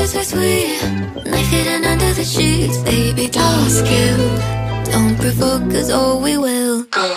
is so sweet. Knife hidden under the sheets. Baby, don't skill. Don't provoke, cause oh we will go.